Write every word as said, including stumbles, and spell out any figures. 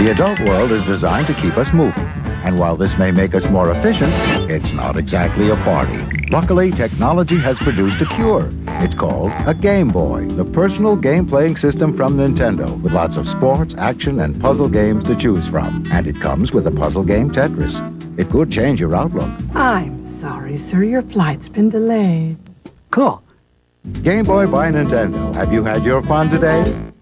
The adult world is designed to keep us moving. And while this may make us more efficient, it's not exactly a party. Luckily, technology has produced a cure. It's called a Game Boy, the personal game-playing system from Nintendo, with lots of sports, action, and puzzle games to choose from. And it comes with a puzzle game Tetris. It could change your outlook. I'm sorry, sir. Your flight's been delayed. Cool. Game Boy by Nintendo. Have you had your fun today?